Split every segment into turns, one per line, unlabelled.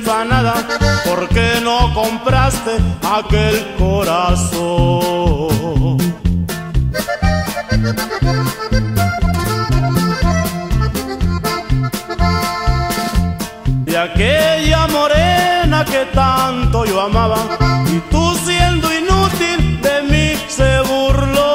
pa' nada, ¿por qué no compraste aquel corazón? De aquella morena que tanto yo amaba, y tú siendo inútil de mí se burló.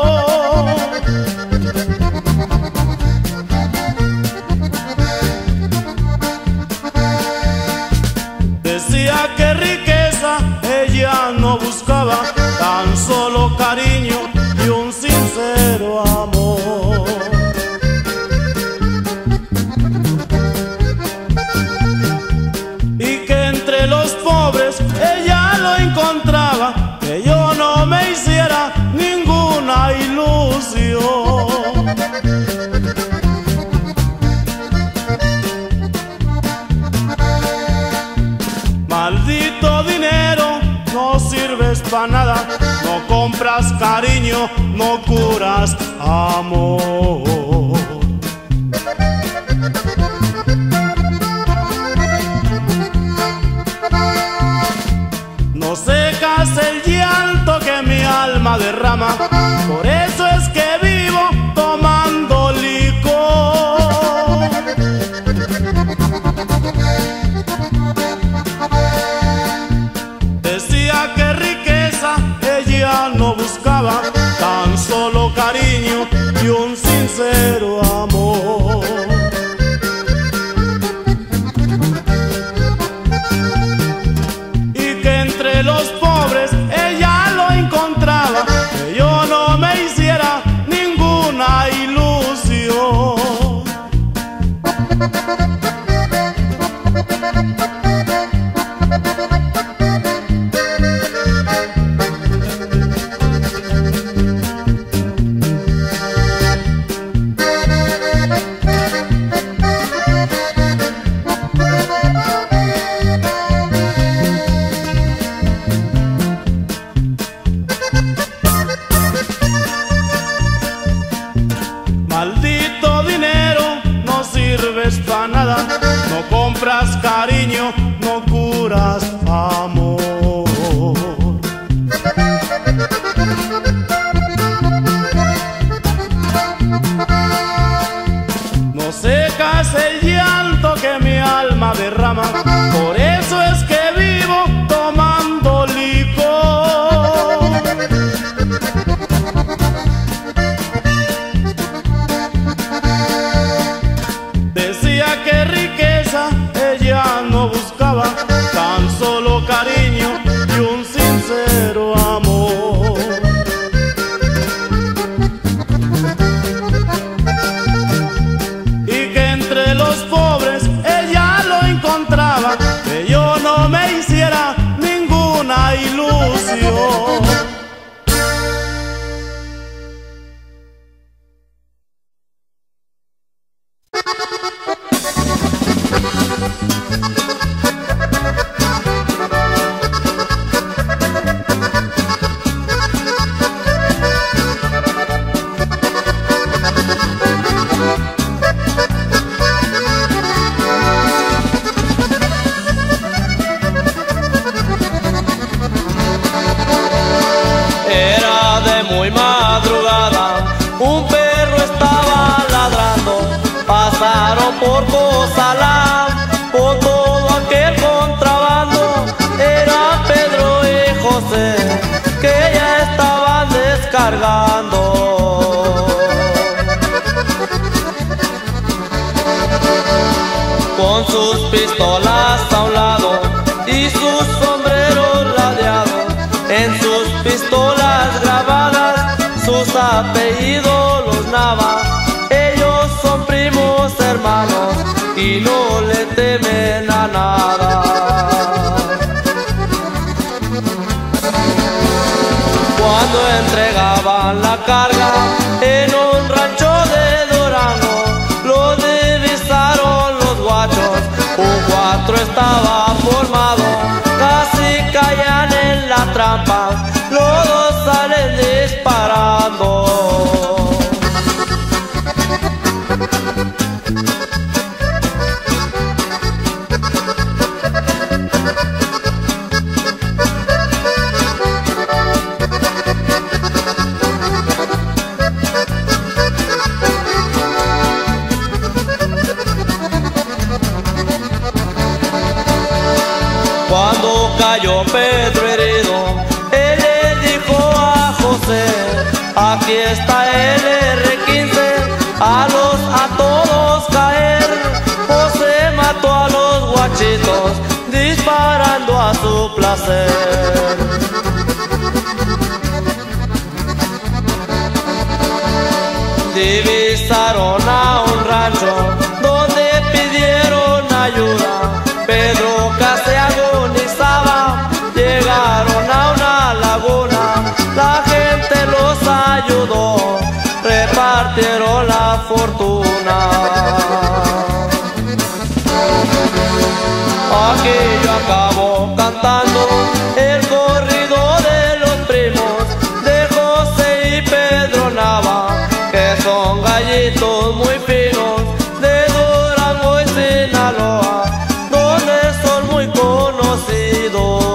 Decía que riqueza ella no buscaba, tan solo cariño y un sincero amor. Y que entre los pobres ella lo encontraba, que yo no me hiciera ninguna ilusión. Maldito dinero, no sirves pa' nada, no compras cariño, no curas amor. No secas el llanto que mi alma derrama, por eso es que vivo tomando licor. Decía que riqueza ella no buscaba, tan solo cariño y un sincero amor. Y que entre los pobres ella lo encontraba, que yo no me hiciera ninguna ilusión. Maldito dinero, no sirves pa' nada, no compras cariño, no curas amor. No secas el llanto que mi alma derrama, por eso es que vivo tomando licor. Decía que riqueza ella no buscaba, tan solo cariño y un sincero amor. Y que entre los pobres ella lo encontraba, que yo no me hiciera ninguna ilusión.
Era de muy madrugada, un perro estaba ladrando, pasaron por Cozalá con todo aquel contrabando. Era Pedro y José que ya estaban descargando. Con sus pistolas a un lado y sus sombreros ladeados, en sus pistolas grabadas sus apellidos los Nava. Ellos son primos hermanos y no le temen a nada. Cuando entregaban la carga en un rancho de Durango, lo divisaron los guachos. Un cuatro estaba formado, casi caían en la trampa, los dos salen disparando. cayó Pedro herido. Él le dijo a José: aquí está el R15, a todos caer. José mató a los guachitos disparando a su placer. Divisaron a un rancho donde pidieron ayuda. Pedro casi agonizaba. Llegaron a una laguna, la gente los ayudó, repartieron la fortuna. Aquí yo acabo cantando el corrido de los primos de José y Pedro Nava, que son gallitos muy finos de Durango y Sinaloa, donde son muy conocidos.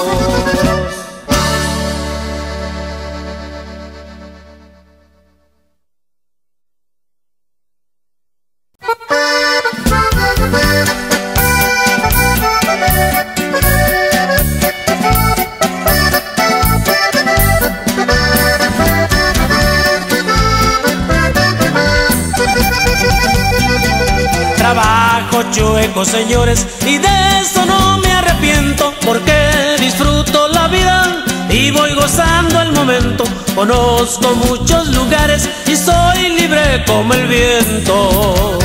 Trabajo chueco, señores, y de eso no me arrepiento, porque disfruto la vida y voy gozando el momento. Conozco muchos lugares y soy libre como el viento.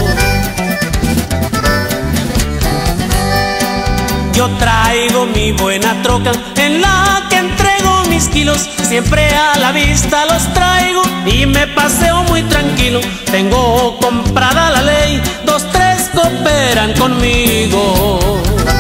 Yo traigo mi buena troca en la que entrego mis kilos, siempre a la vista los traigo y me paseo muy tranquilo. Tengo comprada la ley, 2, 3 cooperan conmigo.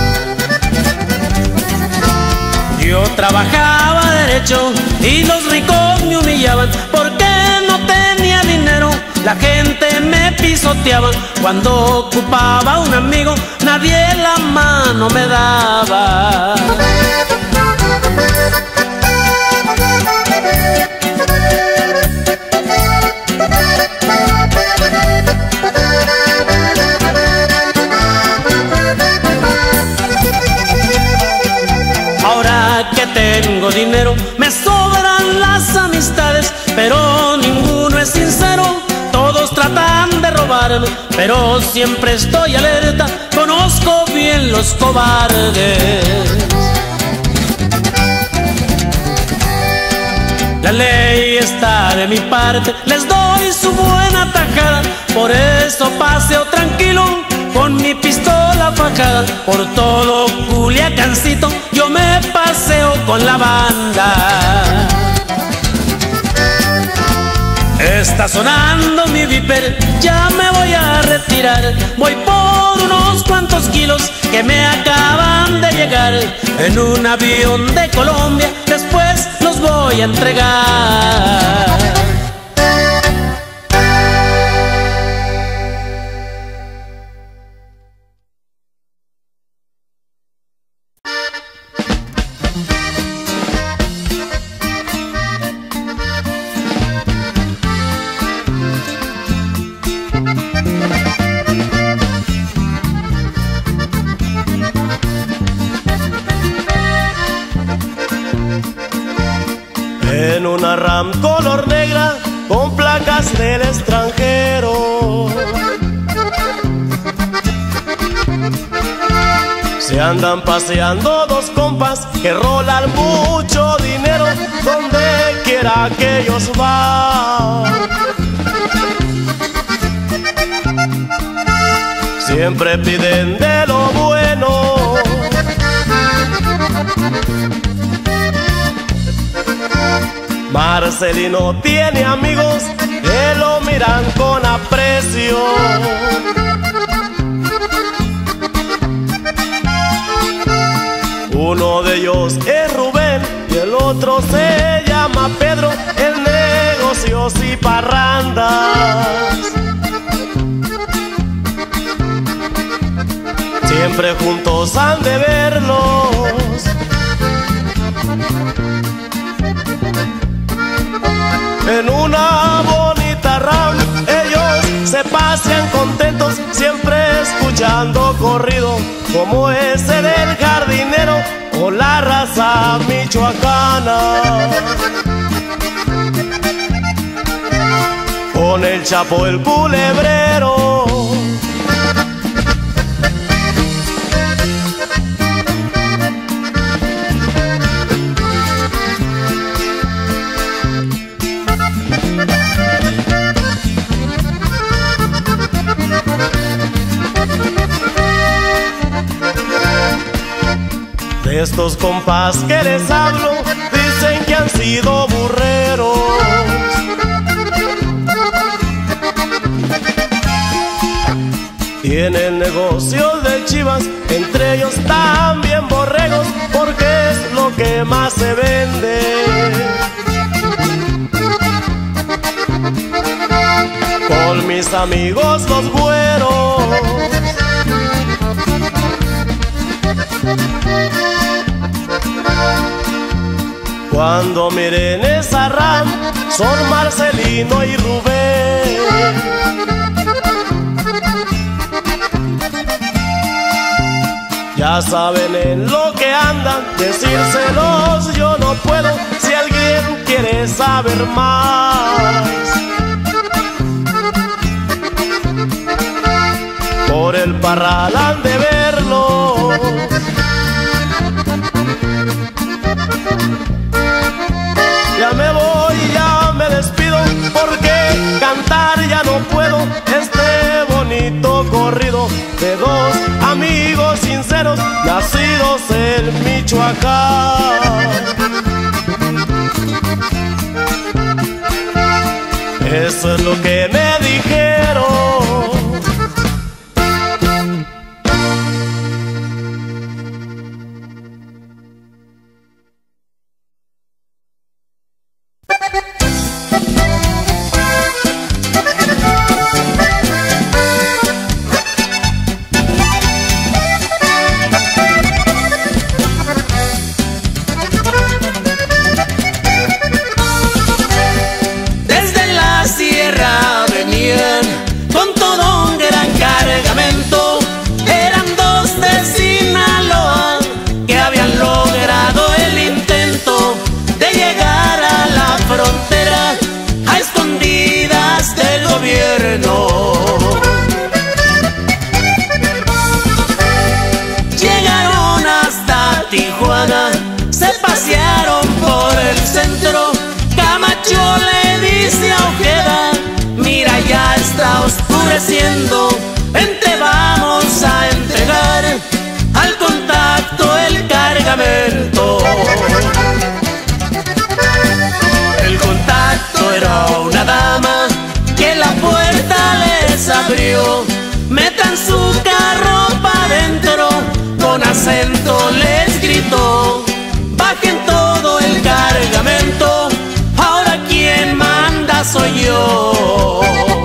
Yo trabajaba derecho y los ricos me humillaban porque no tenía dinero. La gente me pisoteaba. Cuando ocupaba un amigo, nadie la mano me daba. Ahora que tengo dinero, me sobran las amistades, pero ninguno es sincero. Todos tratan de robarme, pero siempre estoy alerta. Conozco bien los cobardes. La ley está de mi parte, les doy su buena tajada. Por eso paseo tranquilo con mi pistola fajada. Por todo Culiacancito yo me paseo con la banda. Está sonando mi viper, ya me voy a retirar. Voy por unos cuantos kilos que me acaban de llegar en un avión de Colombia, después los voy a entregar.
En una RAM color negra con placas del extranjero se andan paseando 2 compas que rolan mucho dinero donde quiera que ellos van. Siempre piden de lo bueno, Marcelino tiene amigos que lo miran con aprecio. Uno de ellos es Rubén y el otro se llama Pedro, en negocios y parrandas. Siempre juntos han de verlos. En una bonita RAM ellos se pasean contentos, siempre escuchando corrido como ese del jardinero o la raza michoacana, con el Chapo el Culebrero. De estos compas que les hablo, dicen que han sido burreros. Tienen negocios de chivas, entre ellos también borregos, porque es lo que más se vende. Con mis amigos los güeros, cuando miren esa RAM, son Marcelino y Rubén. Ya saben en lo que andan, decírselos yo no puedo. Si alguien quiere saber más, por el Parral han de verlo. Ya me voy, ya me despido, porque cantar ya no puedo este bonito corrido de dos amigos sinceros nacidos en Michoacán. Eso es lo que me dijeron.
Llegaron hasta Tijuana, se pasearon por el centro. Camacho le dice a Ojeda: mira, ya está oscureciendo, vente, vamos a entregar al contacto el cargamento. El contacto era una dama que la puerta les abrió. Metan su carro pa' dentro, con acento les gritó: bajen todo el cargamento, ahora quien manda soy yo.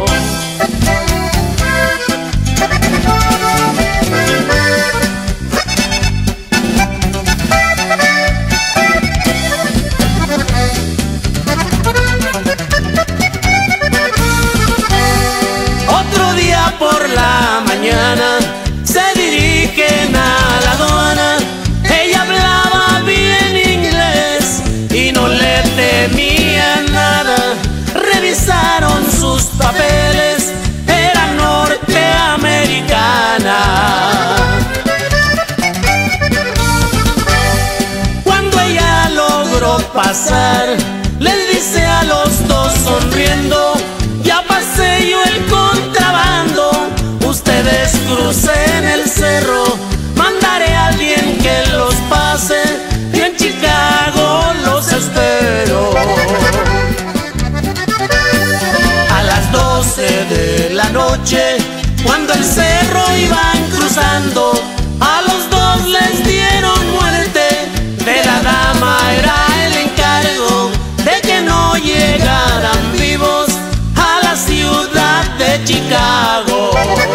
Otro día por la mañana se dirigen a la aduana. Ella hablaba bien inglés y no le temía nada. Revisaron sus papeles, era norteamericana. Cuando ella logró pasar, les dice a los dos sonriendo: ya pasé yo el contrabando, ustedes crucen el cerro, mandaré a alguien que los pase, y en Chicago los espero. A las 12 de la noche, cuando el cerro iban cruzando, a los dos les dieron muerte. De la dama era el encargo de que no llegaran vivos a la ciudad de Chicago.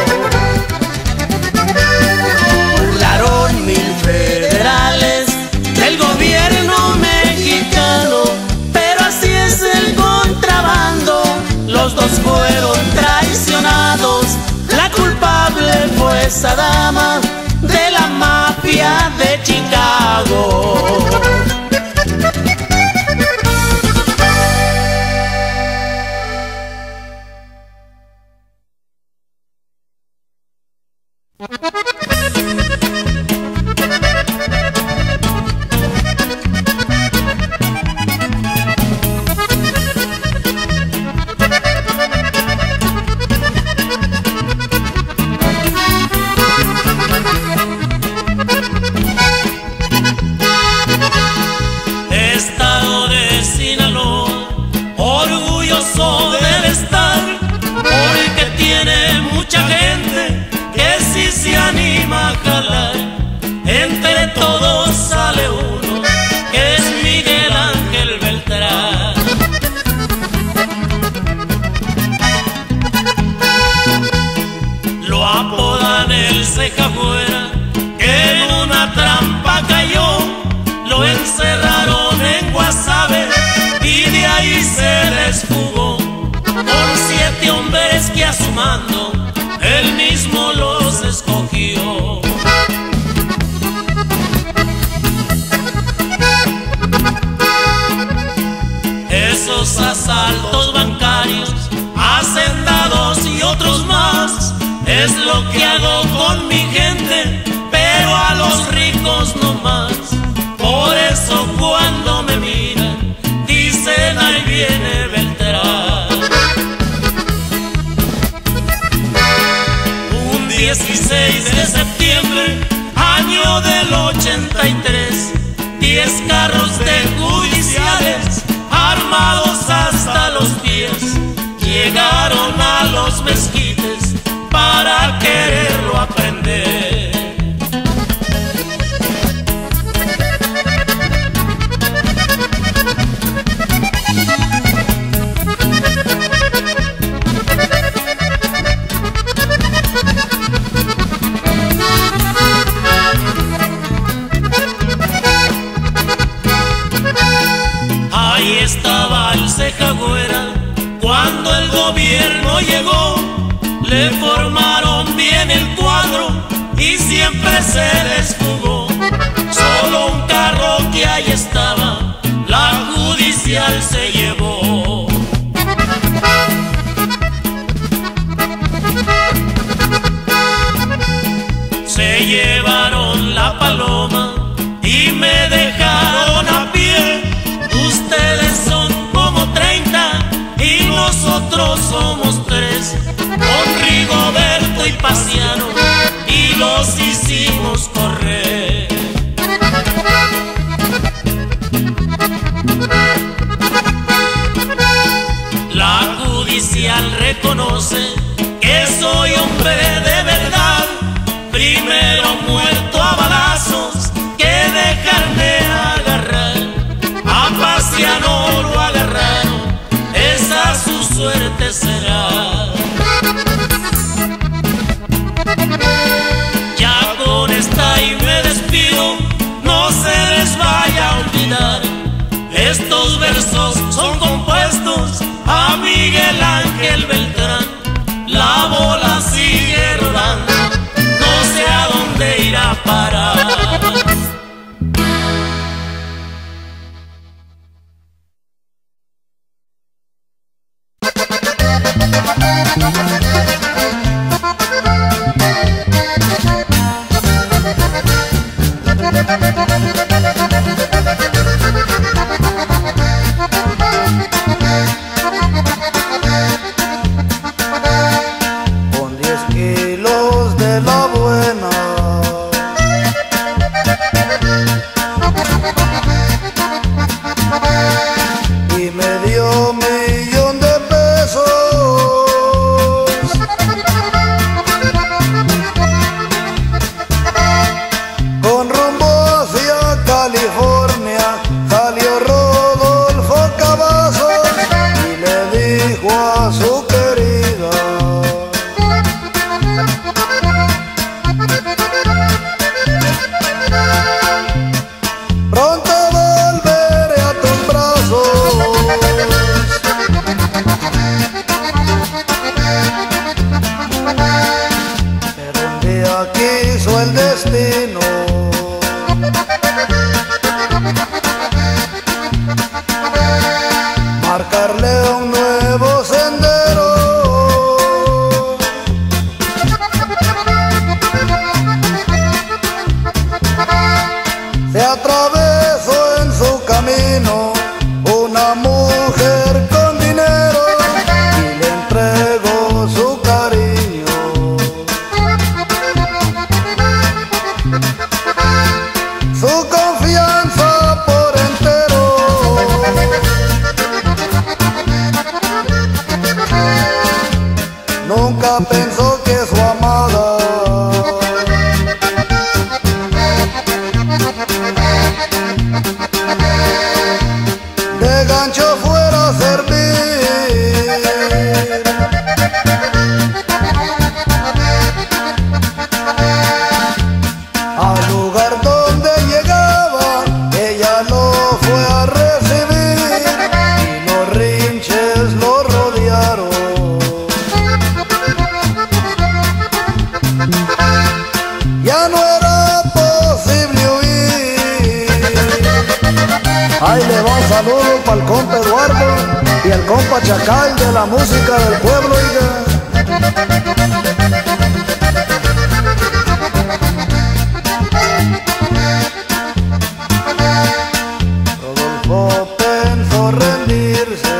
Burlaron 1000 federales del gobierno mexicano, pero así es el contrabando. Los dos fueron traicionados, la culpable fue esa dama de la mafia de Chicago. entre todos sale uno, que es Miguel Ángel Beltrán. Lo apodan el Cejafuera, que en una trampa cayó, lo encerraron en Guasave y de ahí se les fugó, con 7 hombres que a su mando él mismo los escogió. Esos asaltos bancarios, hacendados y otros más, es lo que hago con mi gente, pero a los ricos no más. Por eso cuando me miran, dicen ahí viene Beltrán. Un 16 de septiembre, año del 83, 10 carros de judiciales, armados hasta los pies, llegaron a los mezquites para quererlo aprender. Ahí estaba el Cejafuera cuando el gobierno llegó, le formaron bien el cuadro y siempre se les fugó. Solo un carro que ahí estaba, la judicial se llevó. Se llevaron la paloma y me dejaron a pie. Ustedes son como 30 y nosotros somos 3, con Rigoberto y Pasiano, y los hicimos correr. La judicial reconoce que soy hombre de verdad, primero muerto a balazos que dejarme agarrar. A Pasiano lo agarraron, esa su suerte será. Ya con esta y me despido, no se les vaya a olvidar, estos versos son compuestos a Miguel Ángel Beltrán. La bola sigue rodando, no sé a dónde irá a parar.
Con 10 kilos de la buena, y medio millón de pesos, con rumbo hacia California salió Rodolfo Cavazos y le dijo a su querida: pronto volveré a tus brazos. Pero un día quiso el destino marcarle un nuevo sendero. Se atravesó en su camino una mujer con dinero y le entregó su cariño. Su confianza por entero. Nunca pensó que su amada
pa'l compa Eduardo y el compa Chacal de la música del pueblo, oiga. Rodolfo pensó rendirse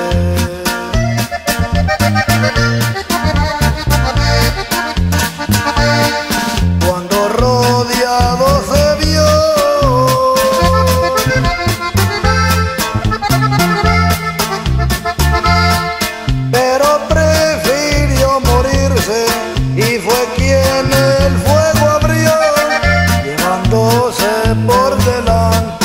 cuando rodeado se vio, pero prefirió morirse y fue quien el fuego abrió, llevándose por delante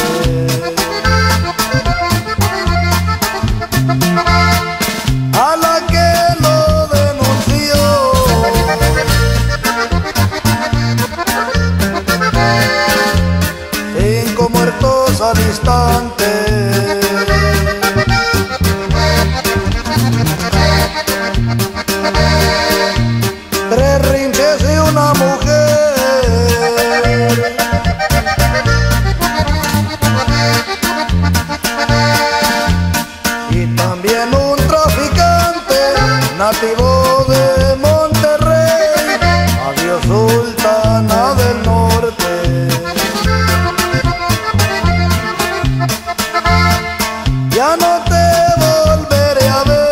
a la que lo denunció. 5 muertos al instante. 3 rinches y una mujer. Y también un traficante nativo de Monterrey. Adiós, Sultana del Norte. Ya no te volveré a ver.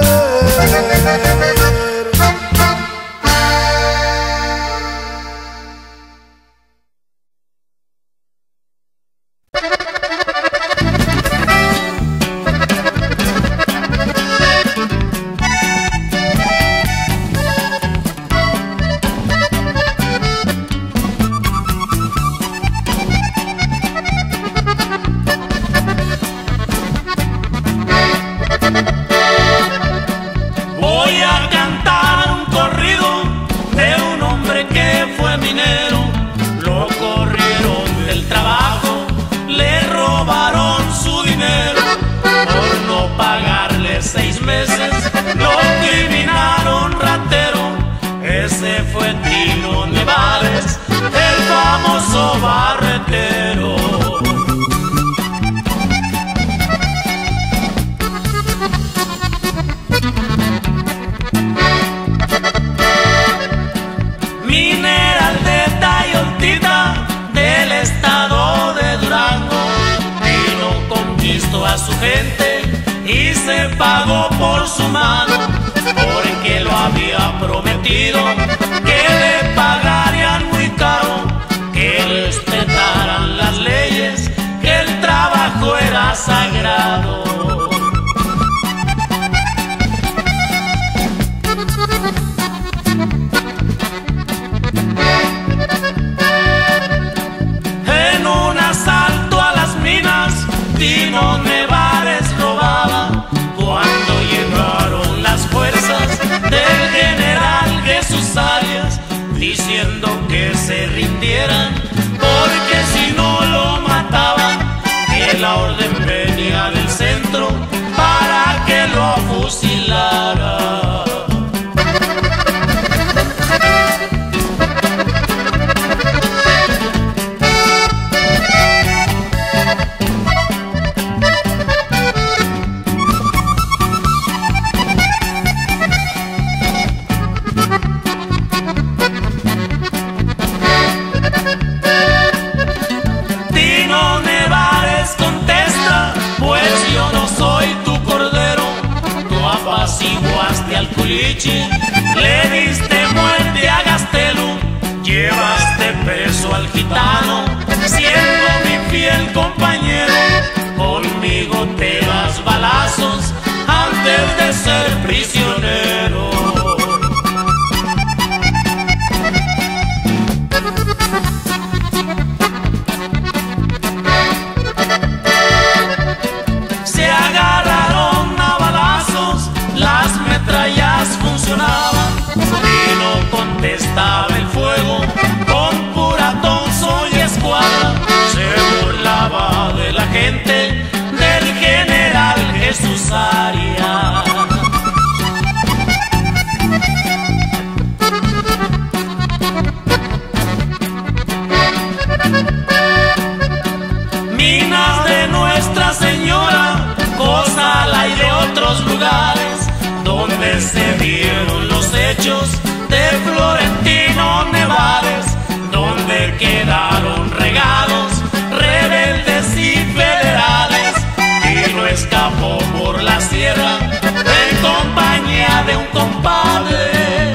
Voy a cantar un corrido de un hombre que fue minero. Lo corrieron del trabajo, le robaron su dinero. Por no pagarle 6 meses, lo criminaron ratero. Ese fue Tino Nevares, el famoso barretero. Mineral de Tayoltita, del estado de Durango. Tino conquistó a su gente y se pagó por su mano, porque lo había prometido que le pagarían muy caro, que respetaran las leyes, que el trabajo era sagrado. En un asalto a las minas, Tino Nevares robaba. Cuando llegaron las fuerzas del general Jesús Arias, diciendo que se rindieran, porque si no lo mataban, que la orden venía del centro para que lo fusilara. Tino Nevares contesta: pues yo no soy tu cordero. Tú apaciguaste al culichi, le diste muerte a Gastelu, llevaste preso al gitano, siendo mi fiel compañero. Conmigo te das balazos antes de ser prisionero. Se agarraron a balazos, las metrallas funcionaban. Tino contestaba el fuego con pura tonso y escuadra. Se burlaba de la gente, del general Jesús Arias. Minas de Nuestra Señora, cosa los lugares donde se dieron los hechos de Florentino Nevares, donde quedaron regados rebeldes y federales, y no escapó por la sierra en compañía de un compadre.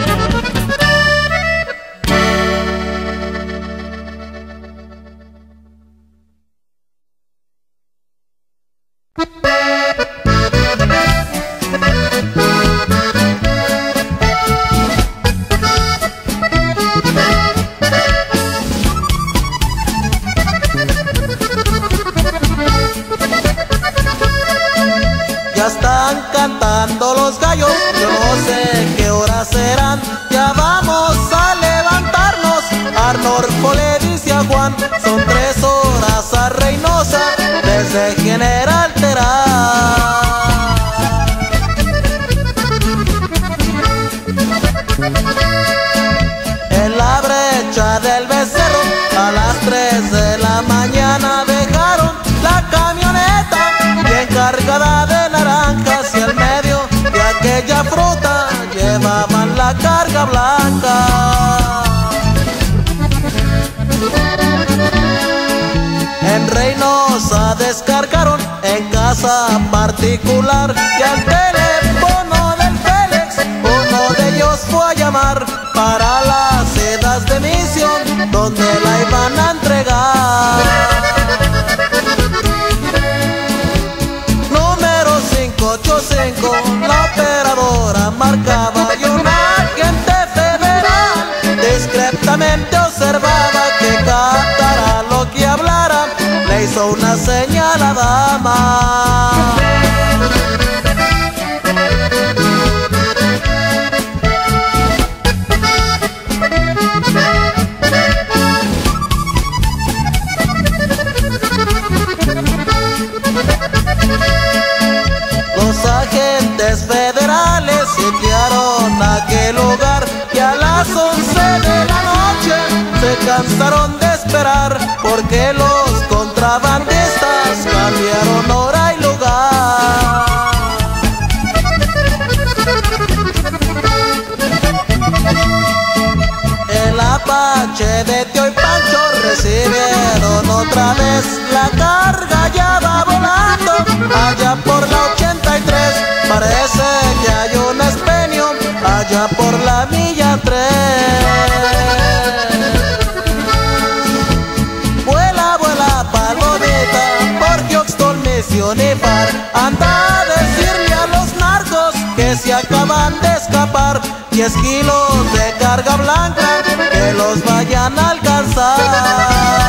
Ya están cantando los gallos, yo no sé qué horas serán. Ya vamos a levantarnos, Arnolfo le dice a Juan. Son 3 horas a Reynosa, desde General Terán. En la brecha del Becerro, a las 3 de la mañana dejaron la camioneta bien cargada de naranjas, y al medio de aquella fruta llevaban la carga blanca. En Reynosa descargaron en casa particular, y al teléfono del Félix uno de ellos fue a llamar para las sedas de misión donde la iban a entregar. Número 585, la operadora marcaba, y un agente federal discretamente observaba que cantara lo que hablara. Le hizo una señal a dama. Los agentes federales sitiaron aquel lugar, y a las 11 de la noche se cansaron de esperar, porque los contrabandistas cambiaron hora y lugar. El Apache de Tío y Pancho recibieron otra vez la carga, ya va volando allá por la 83. Parece que hay un espeño allá por la milla 3. Vuela, vuela palomita por Houston, Mission y Par. Anda a decirle a los narcos que se acaban de escapar 10 kilos de carga blanca, que los vayan a alcanzar.